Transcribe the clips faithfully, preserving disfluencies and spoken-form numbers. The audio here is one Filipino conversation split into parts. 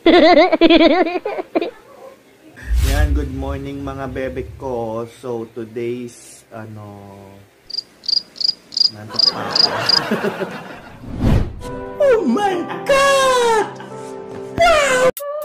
Yan, good morning mga bebe ko. So, today's, ano, nantok pa ako. Oh my God! Wow!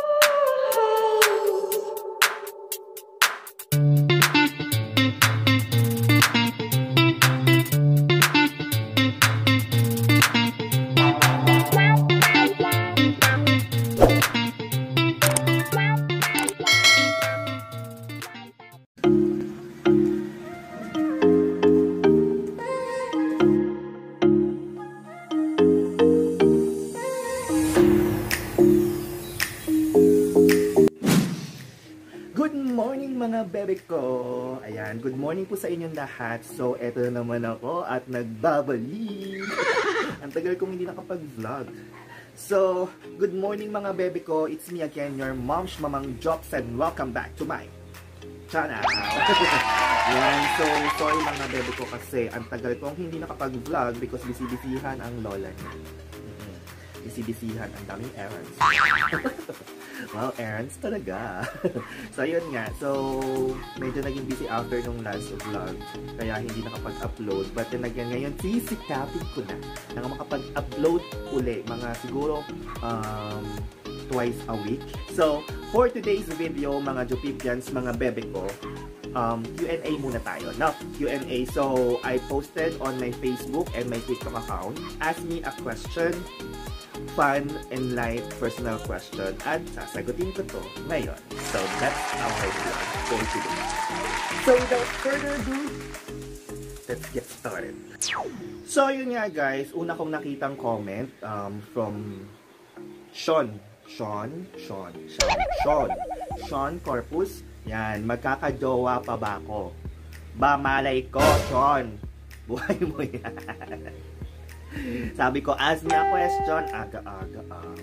Mga bebe ko, ayan, good morning po sa inyong lahat. So, eto na naman ako at nagbabalik. Ang tagal kong hindi nakapag-vlog. So, good morning mga bebe ko. It's me again, your mom's Mamang Jobs, and welcome back to my channel. Ayan, so sorry mga bebe ko kasi ang tagal kong hindi nakapag-vlog because busy-busyhan ang lola niya. Busy-busyhan, ang daming errands. Wow, errands talaga. So, yun nga. So, medyo naging busy after nung last vlog. Kaya hindi nakapag-upload. But then again, ngayon, sisikapin ko na na makapag-upload uli. Mga siguro um, twice a week. So, for today's video, mga Jupipians, mga bebe ko, um, Q and A muna tayo. No, Q and A. So, I posted on my Facebook and my TikTok account. Ask me a question. Fun and light personal question at sasagutin ko to ngayon. So that's our vlog for today. So without further ado, let's get started. So yun nga guys, una kong nakitang comment um, from Sean. Sean, Sean, Sean, Sean, Sean Corpus. Yan, magkakajowa pa ba ako? Ba malay ko, Sean. Buhay mo yan. Sabi ko, ask me a question. Aga-aga. Um.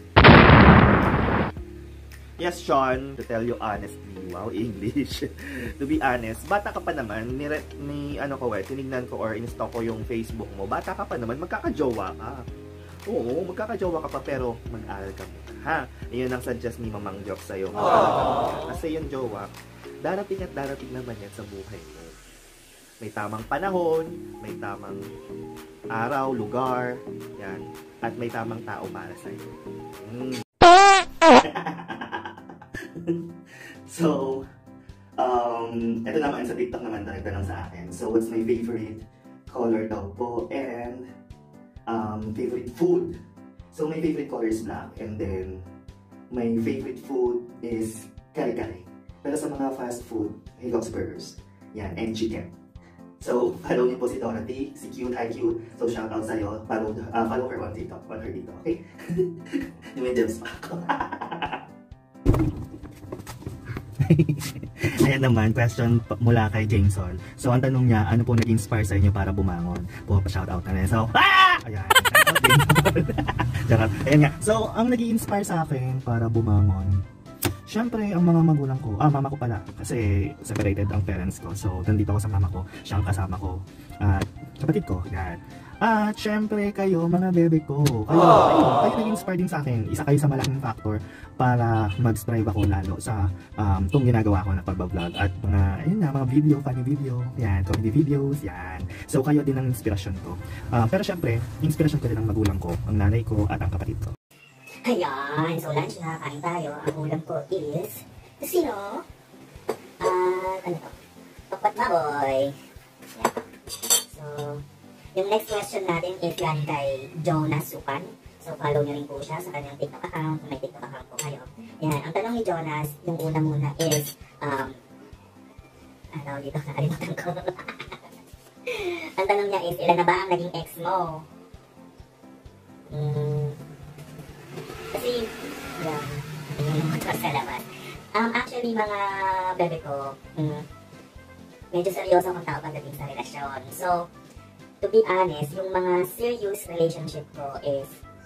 Yes, Sean, to tell you honestly, wow, English. To be honest, bata ka pa naman, ni, ni ano ko eh, tinignan ko or in-stalk ko yung Facebook mo, bata ka pa naman, magkakajowa ka. Oo, magkakajowa ka pa, pero mag-aral ka muna, ha? Iyon ang suggest ni Mamang Job sa'yo. Kasi yung jowa, darating at darating naman yan sa buhay mo. May tamang panahon, may tamang araw, lugar, yan. At may tamang tao para sa'yo. Mm. So, um, ito naman sa TikTok naman talaga lang sa akin. So, what's my favorite color daw po? And, um, favorite food. So, my favorite color is black. And then, my favorite food is kare-kare. Pero sa mga fast food, Hillocks Burgers. Yan, and chicken. So, follow niyo po si Dorothy, si Cute, hi Cute. So, shoutout sa'yo. Follow, uh, follow her on TikTok, on her dito, okay? May gems pa ako. Ayan naman, question mula kay Jameson. So, ang tanong niya, ano po nag-inspire sa inyo para bumangon? Po, pa-shoutout na rin. So, ah! Ayan, shoutout Ayan nga. So, ang nag-inspire sa akin para bumangon, siyempre, ang mga magulang ko, ah, mama ko pala, kasi separated ang parents ko. So, nandito ako sa mama ko, siyang kasama ko, at kapatid ko, yan. At siyempre, kayo, mga bebe ko, kayo, kayo, kayo nag-inspire din sa akin. Isa kayo sa malaking factor para mag-strive ako lalo sa um, itong ginagawa ko na pagbablog. At mga, ayun nga, mga video, funny video, yan, comedy videos, yan. So, kayo din ang inspirasyon ko. Uh, pero siyempre, inspirasyon ko din ang magulang ko, ang nanay ko, at ang kapatid ko. Ayan, so lunch na, kain tayo. Ang ulam ko is tocino at ano to? Tokpat baboy. Ayan. So, yung next question natin is yan kay Jonas Supan. So, follow nyo rin po siya sa kanyang TikTok account. Kung may TikTok account po kayo. Ayan, ang tanong ni Jonas, yung una muna is, um, ano dito, nakalimutan ko. Ang tanong niya is, ilan na ba ang naging ex mo? Hmm... Kasi, yan, yung motor sa labas. Um, actually, mga bebe ko, mm, medyo seryoso akong tao pagdating sa relasyon. So, to be honest, yung mga serious relationship ko is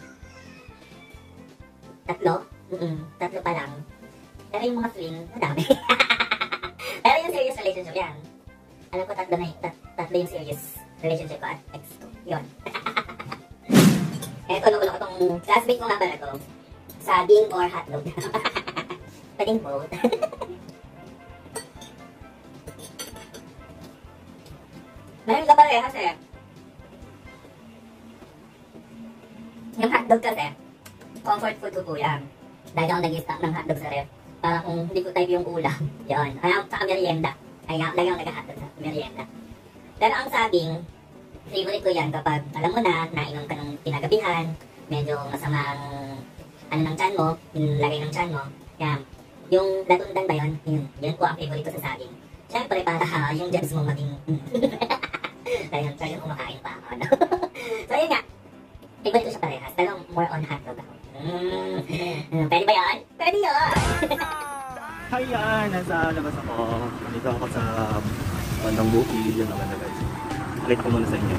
tatlo. Mm-mm, tatlo pa lang. Pero yung mga fling, madami. Pero yung serious relationship, yan. Alam ko tatlo na tat, tatlo yung serious relationship ko at ex ko. Yun. Eto, nulo ko itong classmate ko nga pala to. Saging or hotdog? Pwedeng both. Meron ka parehas eh. Yung hotdog kasi, comfort food ko po yan. Dahil ako nag-stock ng hotdog sa ref. Para kung hindi ko type yung ulam, yun. Kaya sa merienda. Kaya lagi ako nag-hotdog sa merienda. Pero ang saging, favorite ko yan kapag alam mo na, nainom ka ng pinagabihan, medyo masama ang ano ng tiyan mo, yung lagay ng tiyan mo. Kaya, yung latundan ba yun? Yun, yun po ang favorite ko sa saging. Siyempre para uh, yung jabs mo maging dahil yung kumakain pa ako. No? So yun nga, favorite ko siya parehas, pero more on hotdog ako. Mm. Pwede ba yan? Pwede yan! Hi yan! Nasa labas ako. Nandito ako sa bandang bukid. Yan naman na guys. Late ko muna sa inyo.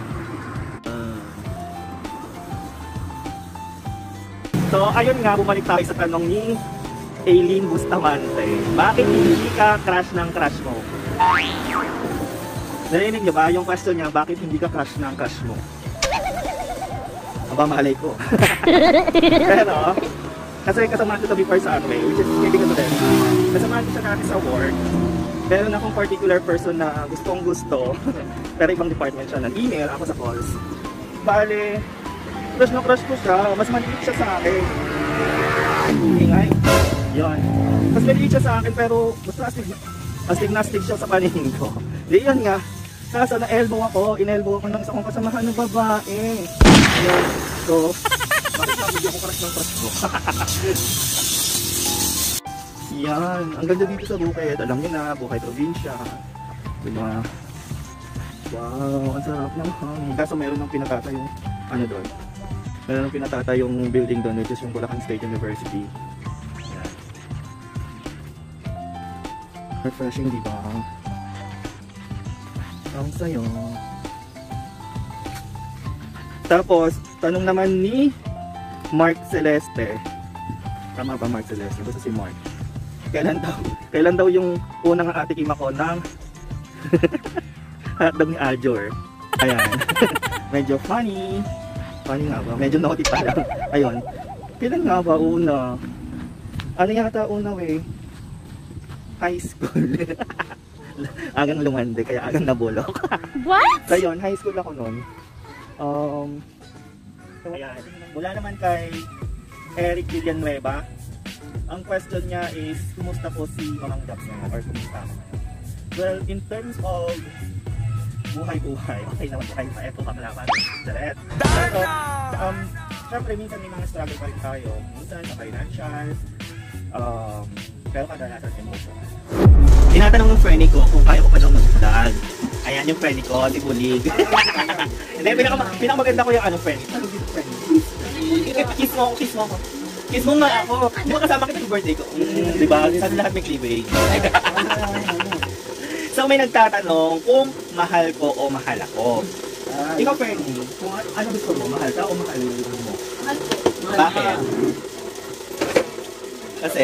So ayun nga, bumalik tayo sa tanong ni Aileen Bustamante. Bakit hindi ka crush ng crush mo? Narinig niyo ba yung question niya, bakit hindi ka crush ng crush mo? Aba, malay ko. Pero, kasi kasama ko sa before sa Arway, which is hindi ko din. Kasama ko siya natin sa work. Meron akong particular person na gustong gusto, pero ibang department siya ng email, ako sa calls. Bale, crush na crush ko siya, mas maliit siya sa akin. Ingay. Yun. Mas maliit siya sa akin, pero mas astig, astig na astig siya sa paningin ko. Di yun nga. Kaso na-elbow ako, in-elbow ako ng isa kong kasamahan ng babae. Ayan. So, bakit nabigyan ako crush ng crush ko? Yan. Ang ganda dito sa Bukid. Alam niyo na, Bukid probinsya. Diba? Wow, ang sarap ng hangin. Kaso meron ng pinatata yung, ano doon? Meron ng pinatata yung building doon, which is yung Bulacan State University. Yan. Refreshing, diba? Ang sayo. Tapos, tanong naman ni Mark Celeste. Tama ba Mark Celeste? Basta si Mark. Kailan daw, kailan daw yung unang atikim ako ng hotdog ni Aljor? Ayan. Medyo funny. Funny nga ba? Medyo naughty pa lang. Ayun. Kailan nga ba una? Ano yata una eh? High school. Agang lumande, kaya agang nabulok. What? So yun, high school ako noon. Um, ayan, mula naman kay Eric Villanueva. Ang question niya is, kumusta po si Mamang Japs niya? Or kumusta ako ngayon? Well, in terms of buhay-buhay, okay naman po kayo sa eto kaklapan. Jaret. So, um, syempre, minsan may mga struggle pa rin tayo. Minsan sa financial, um, pero kadalasan emotional. Tinatanong ng friend ko kung kaya ko pa daw mag-vlog. Ayan yung friend ko, si Bulig. Hindi, pinaka pinakamaganda ko yung ano friend. Ano dito friend? Kiss mo ako, kiss mo ako. Kiss mo nga ako. Di ba kasama kita yung birthday ko? Mm, di ba? Sana lahat may cleavage. So may nagtatanong kung mahal ko o mahal ako. Ikaw friend, kung ano gusto mo? Mahal ka o mahal mo? Mahal ko. Bakit? Kasi?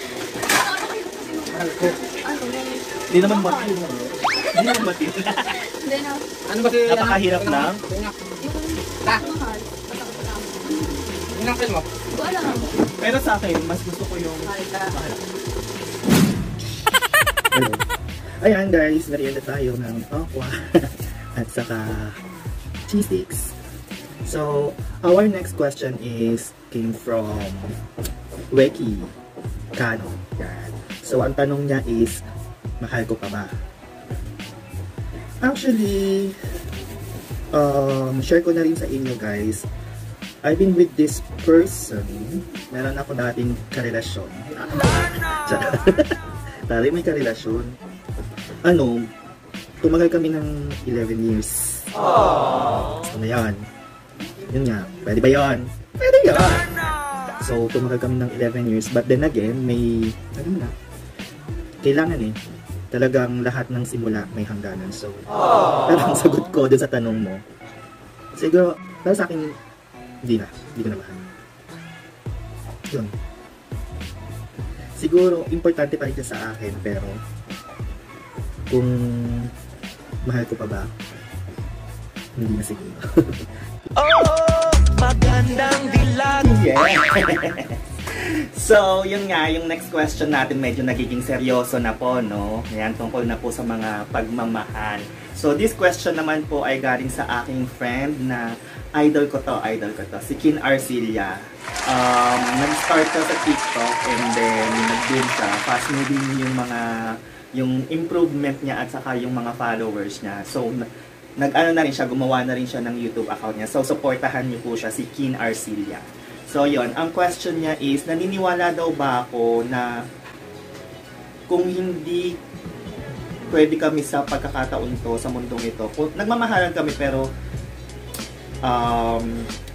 Mahal ko. Ano? Hindi naman matil. Hindi naman matil. Hindi na. Ano ba si... Napakahirap lang. Ta. Mahal. Hinangkin mo? Wala nga mo. Pero sa akin, mas gusto ko yung Mahal ka. mahal. Ayan guys, merienda tayo ng tokwa at saka cheese sticks. So, our next question is came from Weki Kano. Yan. So, ang tanong niya is, mahal ko pa ba? Actually, um, share ko na rin sa inyo guys. I've been with this person. Meron ako dating karelasyon. Tari, may karelasyon. Ano, tumagal kami ng eleven years. Aww. Gusto na yan. Yun nga, pwede ba yan? Pwede yan! So, tumagal kami ng eleven years. But then again, may, ano na, kailangan eh. Talagang lahat ng simula may hangganan. So, pero ang sagot ko dun sa tanong mo, siguro, pero sa akin, hindi na. Hindi ko na mahal. Yun. Siguro, importante pa rin sa akin, pero kung mahal ko pa ba, hindi na siguro. Oh, magandang dilag. Yes! So, yun nga, yung next question natin medyo nagiging seryoso na po, no? Ayan, tungkol na po sa mga pagmamahal. So, this question naman po ay galing sa aking friend na idol ko to, idol ko to, si Kin Arcilla. Um, nag-start to sa TikTok and then nag-boom siya. Fast moving yung mga, yung improvement niya at saka yung mga followers niya. So, nag-ano na rin siya, gumawa na rin siya ng YouTube account niya. So, supportahan niyo po siya, si Kin Arcilla. So, yon, ang question niya is, naniniwala daw ba ako na kung hindi pwede kami sa pagkakataon to, sa mundong ito, kung nagmamahalan kami pero um,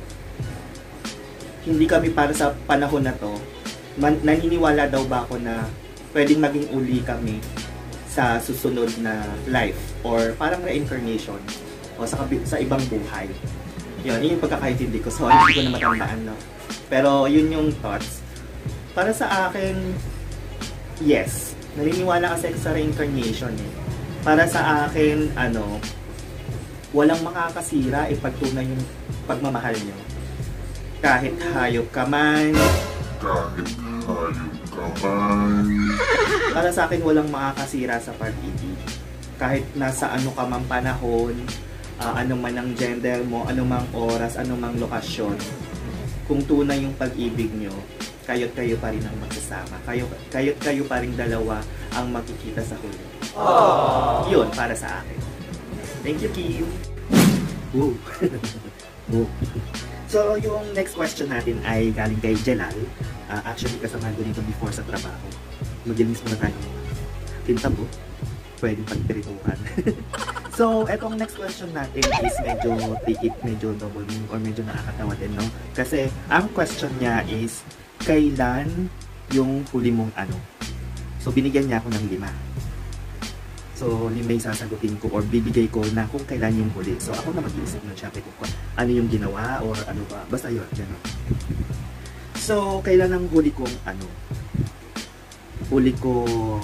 hindi kami para sa panahon na to, man, naniniwala daw ba ako na pwedeng maging uli kami sa susunod na life or parang reincarnation o sa, sa ibang buhay. Yun, yun yung pagkakaintindi ko. So, hindi ko na matandaan, no? Pero, yun yung thoughts. Para sa akin, yes. Naniniwala kasi sa reincarnation, eh. Para sa akin, ano, walang makakasira ipagtunay yung pagmamahal nyo. Kahit hayop ka man. Kahit hayop ka man. Para sa akin, walang makakasira sa pag-ibig. Kahit nasa ano ka mang panahon, uh, ano man ang gender mo, ano mang oras, ano mang lokasyon, kung tunay yung pag-ibig nyo, kayo't kayo pa rin ang magsasama. Kayo, kayo't kayo pa rin dalawa ang makikita sa huli. Aww. Yun, para sa akin. Thank you, Kim. Woo. Woo. So, yung next question natin ay galing kay Jelal. Uh, actually, kasama ko dito before sa trabaho. Mag-inis muna tayo. Tintabo. Pwedeng pagpirituhan. So, etong next question natin is medyo tikit, medyo double meaning or medyo nakakatawa din, no? Kasi, ang question niya is, kailan yung huli mong ano? So, binigyan niya ako ng lima. So, lima yung sasagutin ko or bibigay ko na kung kailan yung huli. So, ako na mag-iisip nun siya kung ano yung ginawa or ano ba. Basta yun, gano'n. So, kailan ang huli kong ano? Huli kong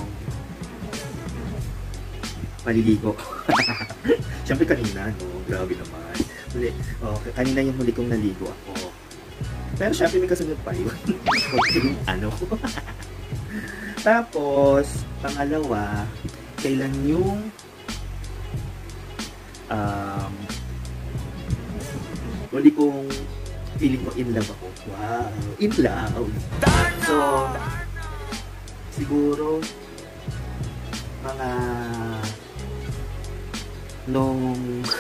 paliligo. Siyempre kanina, no? Grabe naman. Huli, oh, kanina yung huli kong naligo ako. Pero syempre may kasunod pa yun. Ano? Tapos, pangalawa, kailan yung um, huli kong feeling ko in love ako. Wow! In love! So, siguro, mga nung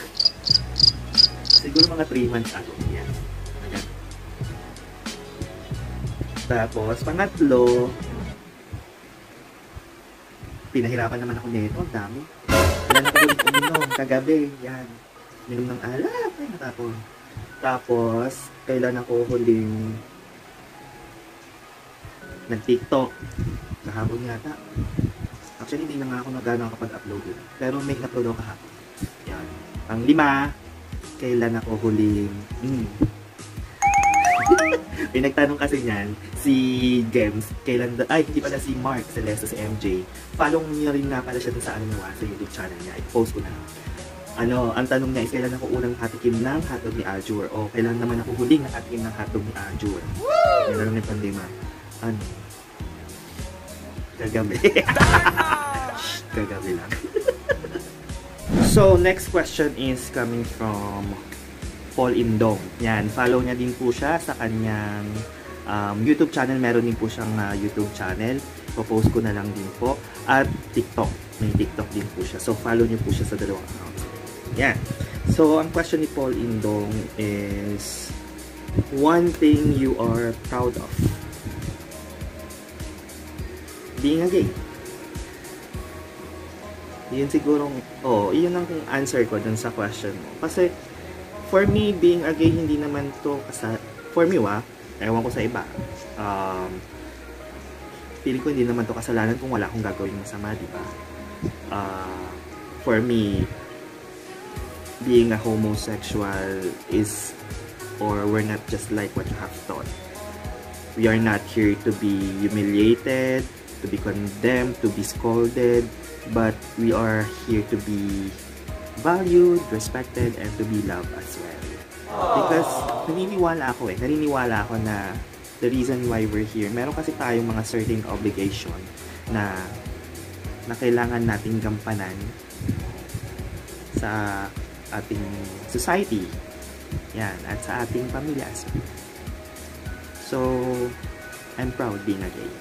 siguro mga three months ago yan. Ayan. Tapos pangatlo, pinahirapan naman ako nito, ang dami. Kailan ako ulit uminom kagabi, yan, minom ng alak, ay natapon. Tapos kailan ako huling nag TikTok kahapon yata. Actually, hindi na nga ako nagano kapag-upload yun. Pero may upload ako kahapon. Yan. Ang lima, kailan ako huling... Mm. Pinagtanong kasi niyan, si Gems, kailan... Ay, hindi pala si Mark Celeste, si M J. Follow niyo rin nga pala siya dun sa ano niya, sa YouTube channel niya. I-post ko na. Ano, ang tanong niya is, kailan ako unang hatikim ng hotdog ni Ajur? O kailan naman ako huling nakatikim ng hotdog ni Ajur? Yan lang yung pandema. Ano? Kagabi. Kagabi lang. So, next question is coming from Paul Indong. Yan, follow niya din po siya sa kanyang um, YouTube channel. Meron din po siyang uh, YouTube channel. Popost ko na lang din po. At TikTok. May TikTok din po siya. So, follow niyo po siya sa dalawang accounts. Yan. So, ang question ni Paul Indong is, one thing you are proud of being a gay. Yun sigurong, oh, yun ang answer ko dun sa question mo. Kasi, for me, being a gay, hindi naman to, kasa for me, wa, ewan ko sa iba. Um, feeling ko hindi naman to kasalanan kung wala akong gagawin masama, di ba? Uh, for me, being a homosexual is, or we're not just like what you have thought. We are not here to be humiliated, to be condemned, to be scolded, but we are here to be valued, respected, and to be loved as well. Because naniniwala ako eh, naniniwala ako na the reason why we're here, meron kasi tayong mga certain obligation na na kailangan nating gampanan sa ating society. Yan, at sa ating pamilya. So, I'm proud being a gay.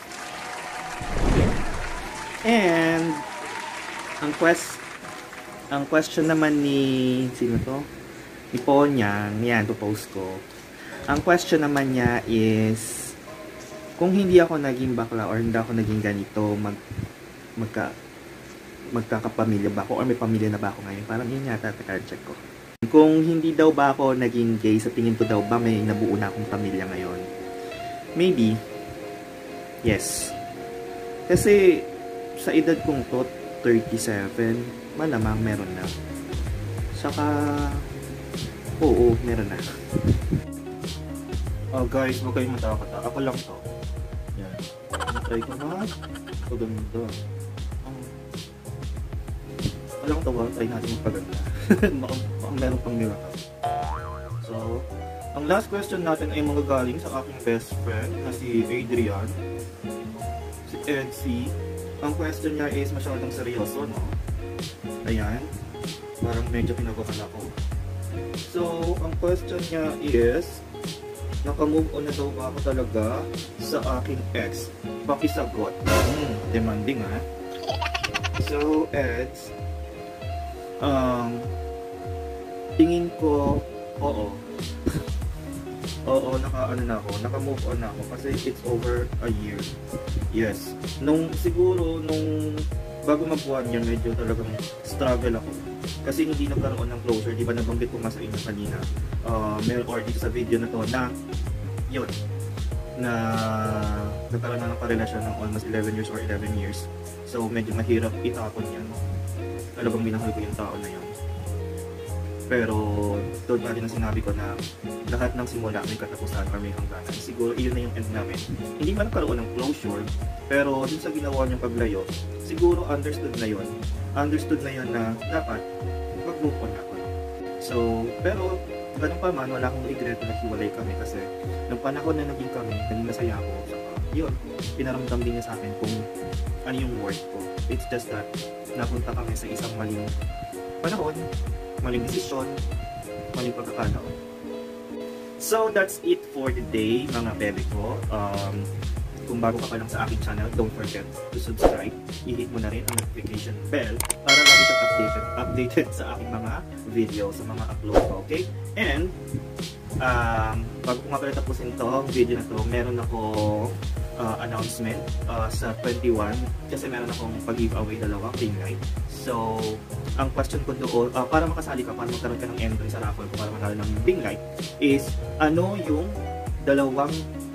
And ang quest ang question naman ni sino to? Ni Ponyang, yan, to post ko. Ang question naman niya is, kung hindi ako naging bakla or hindi ako naging ganito, mag, magka, magkakapamilya ba ako or may pamilya na ba ako ngayon? Parang yun yata, check ko. Kung hindi daw ba ako naging gay, sa tingin ko daw ba may nabuo na akong pamilya ngayon? Maybe, yes. Kasi, sa edad kong to, thirty-seven, malamang meron na. Saka, oo, meron na. Oh guys, huwag kayong matakot. Ako lang to. Yan. Try ko na. Ito ganito. Oh. Wala kong tawa. Try natin magpaganda. Baka meron pang miracle. So, ang last question natin ay magagaling sa aking best friend na si Adrian. Si Edsy. Ang question niya is masyadong seryoso, no? Ayan. Parang medyo pinabakan ako. So, ang question niya is, naka-move on na daw ba ako talaga sa aking ex? Pakisagot. Hmm, demanding ha. So, Eds, um, tingin ko, oo. Oo, naka-ano na ako, naka-move on na ako kasi it's over a year. Yes. Nung, siguro, nung bago mag-one year, medyo talagang struggle ako. Kasi hindi nagkaroon ng closure, di ba nabanggit ko nga sa inyo kanina, uh, may or dito sa video na to na, yun, na nagkaroon na ng karelasyon ng almost eleven years or eleven years. So, medyo mahirap itapon yan. Talagang minahal ko yung tao na yun. Pero, doon nga din ang sinabi ko na lahat ng simula may katapusan or may hangganan. Siguro, iyon na yung end namin. Hindi man nagkaroon ng closure, pero dun sa ginawa niyong paglayo, siguro understood na yun. Understood na yun na dapat mag-move on ako. So, pero, ganun pa man, wala akong regret na naghiwalay kami kasi nung panahon na naging kami, naging masaya ako. Saka, yun, pinaramdam din niya sa akin kung ano yung worth ko. It's just that, napunta kami sa isang maling panahon, maling desisyon, maling pagkakataon. So, that's it for today, mga bebe ko. Um, kung bago ka pa lang sa aking channel, don't forget to subscribe. I-hit mo na rin ang notification bell para lagi kang updated, updated sa aking mga video, sa mga upload ko, okay? And, um, bago ko nga pala tapusin to, video na to, meron ako uh, announcement uh, sa twenty-one kasi meron akong pag-giveaway dalawang ring light. So, ang question ko doon, uh, para makasali ka, para magkaroon ka ng entry sa raffle ko, para magkaroon ng ring light, is ano yung dalawang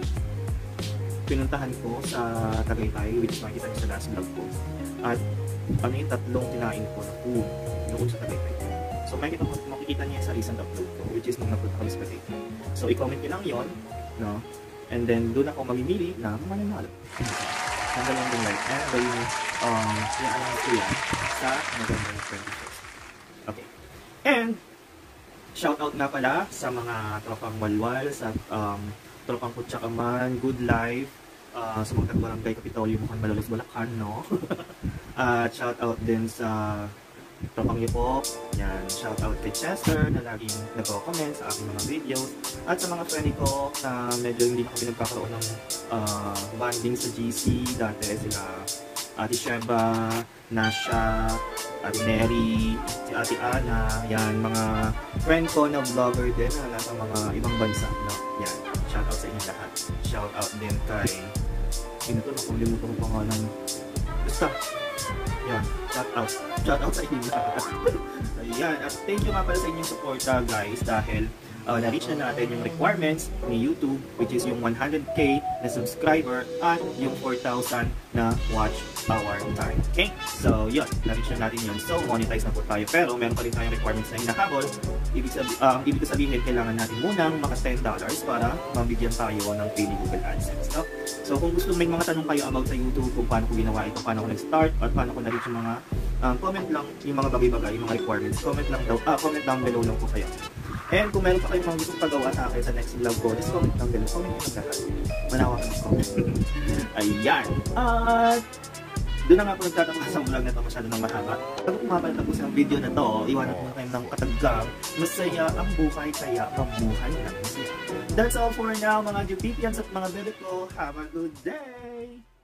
pinuntahan ko sa Tagaytay, which is makikita niyo sa last vlog ko. At ano yung tatlong kinain ko na food noon sa Tagaytay. So makikita, makikita niyo sa recent upload ko, which is nung napunta kami sa Tagaytay. So i-comment nyo lang yun, no? And then doon ako mamimili na mananalo. Ang dalawang ring light. And gawin um, yung announce ko yan sa November twenty-first. Okay. And shoutout na pala sa mga tropang walwal, sa um, tropang Kutsakaman, Good Life, uh, sa mga tagbarangay Kapitolyo, mukhang Malolos, Bulacan, no? At uh, shoutout din sa tropang Yupok, yan, shoutout kay Chester na laging nagko-comment sa aking mga videos, at sa mga friend ko na medyo hindi kami nagkakaroon ng uh, bonding sa G C, dati sila Ate Sheba, Nasha, Ate Mary, si Ate Ana, yan, mga friend ko na vlogger din na nasa mga ibang bansa, no? Yan, shoutout sa inyo lahat. Shoutout din kay, sino to, nakulimutan ko pangalan, basta, yan, shoutout, shoutout sa inyo lahat. Ayan, at thank you nga pala sa inyong suporta guys, dahil Uh, na-reach na natin yung requirements ni YouTube, which is yung one hundred K na subscriber at yung four thousand na watch hour time. Okay? So, yun. Na-reach na natin yun. So, monetize na po tayo. Pero, meron pa rin tayong requirements na hinahabol. Ibig, sabi, uh, ibig sabihin, kailangan natin munang maka ten dollars para mabigyan tayo ng free Google AdSense. No? So, kung gusto may mga tanong kayo about sa YouTube, kung paano ko ginawa ito, paano ko nag-start, at paano ko na-reach yung mga um, comment lang, yung mga bagay-bagay, yung mga requirements. Comment lang daw, ah, comment down below lang po kayo. And kung meron pa kayong mga gustong pagawa sa akin sa next vlog ko, just comment lang ganun. Comment lang lahat. Manawa ka ng comment. Ayan. At doon na nga po nagtatapos ang vlog na ito, masyado ng mahaba. Bago kumapal na po sa video na to, iwanan po na kayo ng katagang masaya ang buhay, kaya mabuhay na masaya. That's all for now mga Jupitians at mga bebe ko. Have a good day!